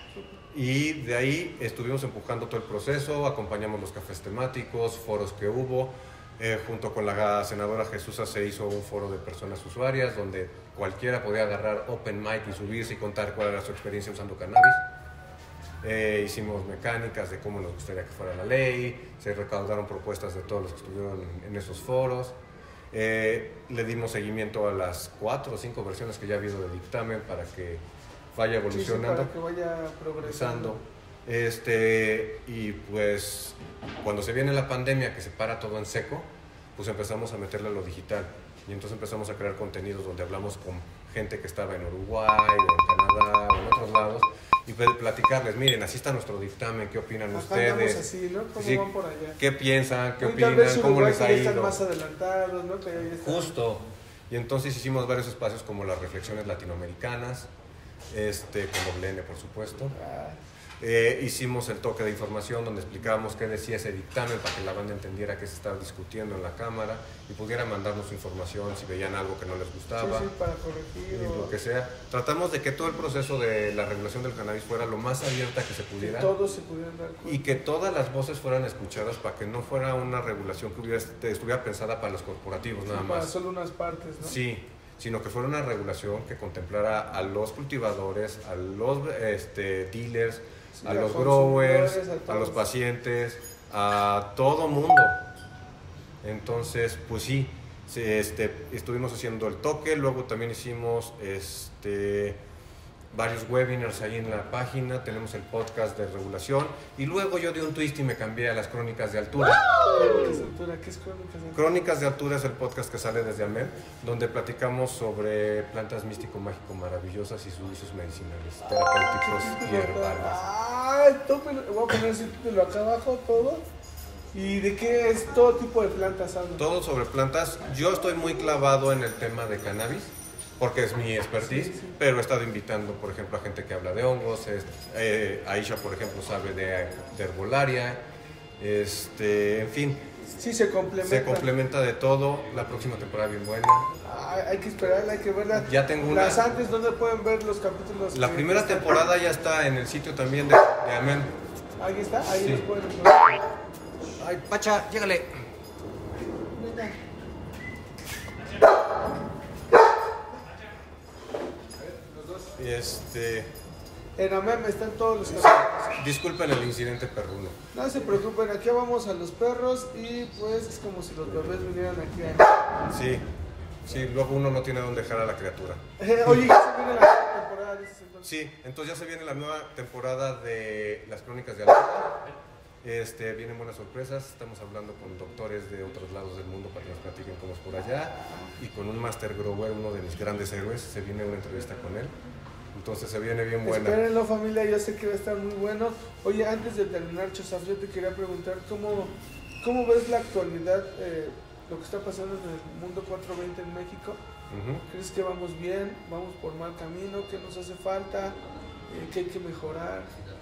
[SPEAKER 2] Y de ahí estuvimos empujando todo el proceso, acompañamos los cafés temáticos, foros que hubo, eh, junto con la senadora Jesús se hizo un foro de personas usuarias donde cualquiera podía agarrar open mic y subirse y contar cuál era su experiencia usando cannabis. Eh, hicimos mecánicas de cómo nos gustaría que fuera la ley, se recaudaron propuestas de todos los que estuvieron en, en esos foros, eh, le dimos seguimiento a las cuatro o cinco versiones que ya ha habido de dictamen para que vaya evolucionando,
[SPEAKER 1] sí, sí, para que vaya progresando.
[SPEAKER 2] Este, y pues cuando se viene la pandemia que se para todo en seco, pues empezamos a meterle a lo digital y entonces empezamos a crear contenidos donde hablamos con gente que estaba en Uruguay o en Canadá o en otros lados, y platicarles, miren, así está nuestro dictamen, ¿qué opinan
[SPEAKER 1] Ajá,
[SPEAKER 2] ustedes?
[SPEAKER 1] Así, ¿no? ¿Cómo
[SPEAKER 2] sí,
[SPEAKER 1] van por allá?
[SPEAKER 2] ¿Qué piensan? ¿Qué
[SPEAKER 1] y
[SPEAKER 2] opinan?
[SPEAKER 1] Tal vez
[SPEAKER 2] ¿Cómo les ha ido?
[SPEAKER 1] Están más adelantados, ¿no? Que ya están...
[SPEAKER 2] Justo. Y entonces hicimos varios espacios como las reflexiones latinoamericanas, este, con doble N, por supuesto.
[SPEAKER 1] Ah.
[SPEAKER 2] Eh, hicimos el toque de información donde explicábamos qué decía ese dictamen para que la banda entendiera qué se estaba discutiendo en la Cámara y pudiera mandarnos su información si veían algo que no les gustaba.
[SPEAKER 1] Sí, sí, para corregir.
[SPEAKER 2] O... lo que sea. Tratamos de que todo el proceso de la regulación del cannabis fuera lo más abierta que se pudiera.
[SPEAKER 1] Que todos se pudieran dar cuenta.
[SPEAKER 2] Y que todas las voces fueran escuchadas para que no fuera una regulación que hubiera, estuviera pensada para los corporativos, sí, nada
[SPEAKER 1] para
[SPEAKER 2] más.
[SPEAKER 1] Solo unas partes, ¿no?
[SPEAKER 2] Sí, sino que fuera una regulación que contemplara a los cultivadores, a los este, dealers, sí, a los growers, a, a los pacientes, a todo mundo. Entonces, pues sí, este, estuvimos haciendo el toque, luego también hicimos este, varios webinars ahí en la página, tenemos el podcast de regulación y luego yo di un twist y me cambié a las crónicas de altura.
[SPEAKER 1] ¿Crónicas de altura? ¿Qué es crónicas de altura?
[SPEAKER 2] Crónicas de altura es el podcast que sale desde AMEM, donde platicamos sobre plantas místico-mágico maravillosas y sus usos medicinales, terapéuticos y herbales.
[SPEAKER 1] Ah, voy a poner ese título acá abajo, todo. ¿Y de qué es todo tipo de plantas hablan?
[SPEAKER 2] Todo sobre plantas. Yo estoy muy clavado en el tema de cannabis, porque es mi expertise, sí, sí. Pero he estado invitando, por ejemplo, a gente que habla de hongos. Es, eh, Aisha, por ejemplo, sabe de, de herbolaria. Este, en fin.
[SPEAKER 1] Sí, se complementa.
[SPEAKER 2] Se complementa de todo. La próxima temporada bien buena.
[SPEAKER 1] Ah, hay que esperarla, hay que verla.
[SPEAKER 2] Ya tengo una.
[SPEAKER 1] Las antes, ¿dónde pueden ver los capítulos?
[SPEAKER 2] La primera temporada ya está en el sitio también de, de AMEM.
[SPEAKER 1] Ahí está, ahí sí. Los pueden ver.
[SPEAKER 2] Ay, Pacha, llégale.
[SPEAKER 1] Venga.
[SPEAKER 2] Este...
[SPEAKER 1] En AMEM están todos los capítulos.
[SPEAKER 2] Disculpen el incidente perruno.
[SPEAKER 1] No se preocupen, aquí vamos a los perros y pues es como si los bebés vinieran aquí. A...
[SPEAKER 2] Sí, sí, luego uno no tiene dónde dejar a la criatura.
[SPEAKER 1] Eh, oye, ya se viene la nueva temporada, dices entonces.
[SPEAKER 2] Sí, entonces ya se viene la nueva temporada de las Crónicas de Altura. Este, vienen buenas sorpresas, estamos hablando con doctores de otros lados del mundo para que nos platiquen cómo es por allá y con un master grower, uno de mis grandes héroes, se viene una entrevista con él. Entonces se viene bien buena.
[SPEAKER 1] Espérenlo, familia, yo sé que va a estar muy bueno. Oye, antes de terminar, Chosaf, yo te quería preguntar cómo, cómo ves la actualidad, eh, lo que está pasando en el mundo cuatrocientos veinte en México. Uh-huh. ¿Crees que vamos bien? ¿Vamos por mal camino? ¿Qué nos hace falta? Eh, ¿Qué hay que mejorar?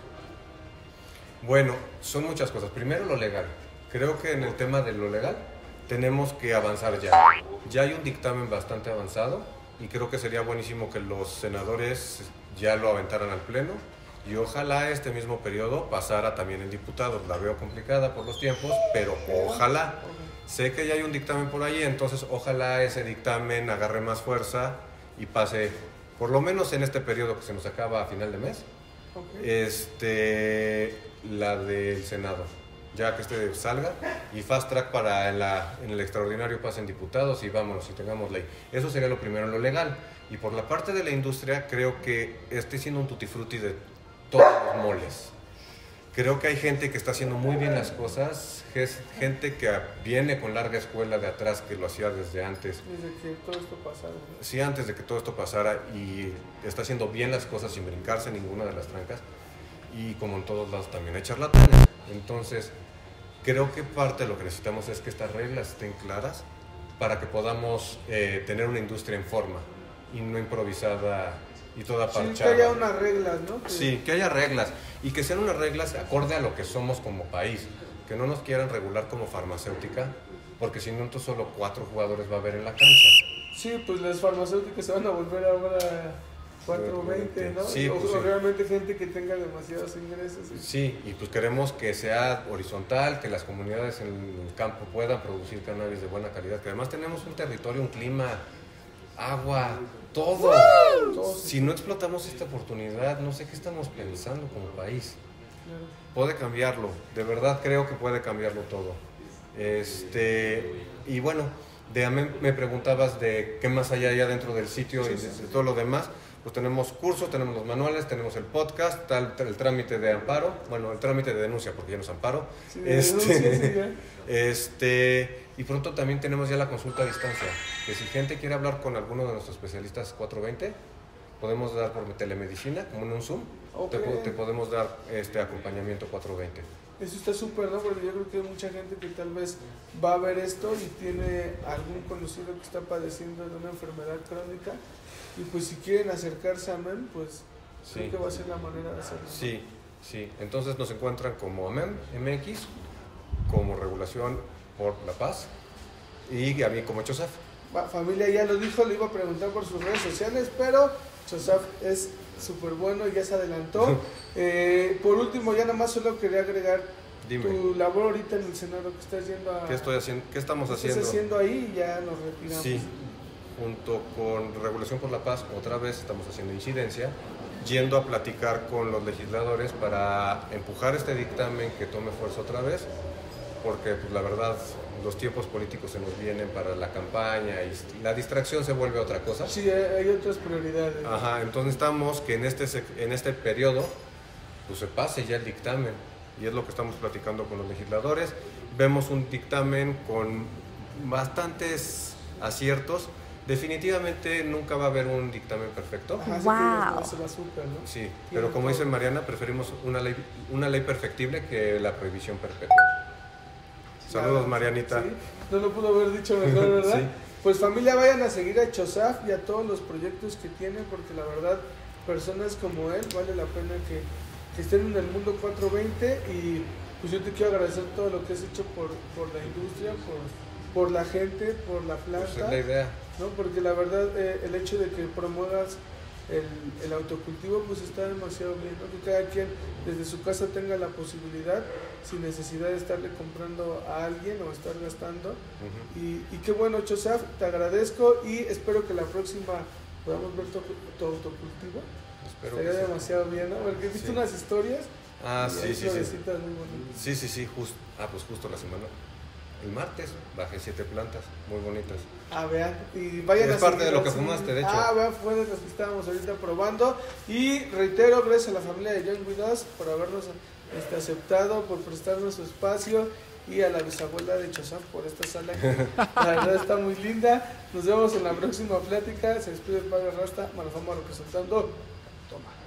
[SPEAKER 2] Bueno, son muchas cosas. Primero, lo legal. Creo que en el tema de lo legal tenemos que avanzar ya. Ya hay un dictamen bastante avanzado. Y creo que sería buenísimo que los senadores ya lo aventaran al pleno y ojalá este mismo periodo pasara también en diputados. La veo complicada por los tiempos, pero ojalá. Sé que ya hay un dictamen por ahí, entonces ojalá ese dictamen agarre más fuerza y pase, por lo menos en este periodo que se nos acaba a final de mes, okay. este, la del Senado. Ya que este salga y fast track para en, la, en el extraordinario pasen diputados y vámonos y tengamos ley. Eso sería lo primero en lo legal. Y por la parte de la industria, creo que estoy siendo un tutti frutti de todos los moles. Creo que hay gente que está haciendo muy bien las cosas, gente que viene con larga escuela de atrás que lo hacía desde antes.
[SPEAKER 1] Desde que todo esto pasara. ¿No?
[SPEAKER 2] Sí, antes de que todo esto pasara y está haciendo bien las cosas sin brincarse en ninguna de las trancas. Y como en todos lados también hay charlatanes. Entonces, creo que parte de lo que necesitamos es que estas reglas estén claras para que podamos eh, tener una industria en forma y no improvisada y toda parchada.
[SPEAKER 1] Sí, que haya unas reglas, ¿no? Que...
[SPEAKER 2] Sí, que haya reglas y que sean unas reglas acorde a lo que somos como país, que no nos quieran regular como farmacéutica, porque si no, entonces solo cuatro jugadores va a haber en la cancha.
[SPEAKER 1] Sí, pues las farmacéuticas se van a volver ahora cuatrocientos veinte, ¿no?
[SPEAKER 2] Sí,
[SPEAKER 1] o,
[SPEAKER 2] pues
[SPEAKER 1] o
[SPEAKER 2] sí.
[SPEAKER 1] realmente gente que tenga demasiados ingresos.
[SPEAKER 2] Sí. sí, y pues queremos que sea horizontal, que las comunidades en el campo puedan producir cannabis de buena calidad, que además tenemos un territorio, un clima, agua, todo. todo. Si no explotamos esta oportunidad, no sé qué estamos pensando como país.
[SPEAKER 1] Claro.
[SPEAKER 2] Puede cambiarlo, de verdad creo que puede cambiarlo todo. Este, y bueno, de, me, me preguntabas de qué más hay allá dentro del sitio sí, y de, sí, de todo lo demás. pues tenemos cursos, tenemos los manuales, tenemos el podcast, está el, el trámite de amparo, bueno, el trámite de denuncia, porque ya no es amparo.
[SPEAKER 1] Sí, de
[SPEAKER 2] este,
[SPEAKER 1] denuncia, sí, ya.
[SPEAKER 2] este, y pronto también tenemos ya la consulta a distancia, que si gente quiere hablar con alguno de nuestros especialistas cuatro veinte, podemos dar por telemedicina, como en un Zoom,
[SPEAKER 1] Okay.
[SPEAKER 2] te, te podemos dar este acompañamiento cuatro veinte.
[SPEAKER 1] Eso está súper, ¿no? Porque yo creo que hay mucha gente que tal vez va a ver esto y tiene algún conocido que está padeciendo de una enfermedad crónica y pues si quieren acercarse a AMEM, pues
[SPEAKER 2] Sí.
[SPEAKER 1] creo que va a ser la manera de hacerlo.
[SPEAKER 2] Sí, sí. Entonces nos encuentran como AMEM M X, como Regulación por la Paz y a mí como CHOSAF.
[SPEAKER 1] Va, familia ya lo dijo, le iba a preguntar por sus redes sociales, pero CHOSAF es súper bueno y ya se adelantó. eh, por último, ya nada más solo quería agregar
[SPEAKER 2] Dime.
[SPEAKER 1] tu labor ahorita en el Senado que estás yendo a...
[SPEAKER 2] ¿Qué estoy haciendo? ¿Qué estamos
[SPEAKER 1] ¿qué
[SPEAKER 2] haciendo?
[SPEAKER 1] estás haciendo ahí y ya nos retiramos?
[SPEAKER 2] Sí, junto con Regulación por la Paz, otra vez estamos haciendo incidencia, yendo a platicar con los legisladores para empujar este dictamen que tome fuerza otra vez, porque pues, la verdad los tiempos políticos se nos vienen para la campaña y la distracción se vuelve otra cosa.
[SPEAKER 1] Sí, hay otras prioridades.
[SPEAKER 2] Ajá, entonces necesitamos que en este, sec- en este periodo pues, se pase ya el dictamen, y es lo que estamos platicando con los legisladores. Vemos un dictamen con bastantes aciertos. Definitivamente nunca va a haber un dictamen perfecto.
[SPEAKER 1] Ajá, sí
[SPEAKER 3] Wow.
[SPEAKER 1] que ya se va súper, ¿no?
[SPEAKER 2] Sí, pero como dice Mariana, preferimos una ley, una ley perfectible que la prohibición perpetua. Saludos,
[SPEAKER 1] Claro,
[SPEAKER 2] Marianita.
[SPEAKER 1] sí, no lo pudo haber dicho mejor, ¿verdad?
[SPEAKER 2] Sí.
[SPEAKER 1] Pues familia, vayan a seguir a CHOSAF y a todos los proyectos que tiene, porque la verdad, personas como él, vale la pena que, que estén en el mundo cuatro veinte y pues yo te quiero agradecer todo lo que has hecho por, por la industria, por, por la gente, por la planta,
[SPEAKER 2] Pues es la idea.
[SPEAKER 1] ¿no? Porque la verdad, eh, el hecho de que promuevas el, el autocultivo, pues está demasiado bien, ¿no? Que cada quien desde su casa tenga la posibilidad, sin necesidad de estarle comprando a alguien o estar gastando.
[SPEAKER 2] Ujú.
[SPEAKER 1] Y, y qué bueno, CHOSAF, te agradezco y espero que la próxima podamos ver tu, tu autocultivo.
[SPEAKER 2] Espero
[SPEAKER 1] Estaría
[SPEAKER 2] que sí.
[SPEAKER 1] demasiado bien, ¿no? Porque he visto
[SPEAKER 2] Sí.
[SPEAKER 1] unas historias.
[SPEAKER 2] Ah,
[SPEAKER 1] y
[SPEAKER 2] sí,
[SPEAKER 1] hay
[SPEAKER 2] sí, sí.
[SPEAKER 1] florecitas muy bonitas.
[SPEAKER 2] Sí, sí, sí, justo. Ah, pues justo la semana. El martes bajé siete plantas muy bonitas.
[SPEAKER 1] Ah, vean, y vayan
[SPEAKER 2] Es
[SPEAKER 1] a
[SPEAKER 2] parte de
[SPEAKER 1] seguir
[SPEAKER 2] lo que
[SPEAKER 1] así.
[SPEAKER 2] fumaste, de hecho.
[SPEAKER 1] Ah, vean, fue de los que estábamos ahorita probando. Y reitero, gracias a la familia de Young With Us por habernos este, aceptado, por prestarnos su espacio, y a la bisabuela de CHOSAF por esta sala que la verdad está muy linda. Nos vemos en la próxima plática. Se despide el padre Rasta, Malafama representando. Toma.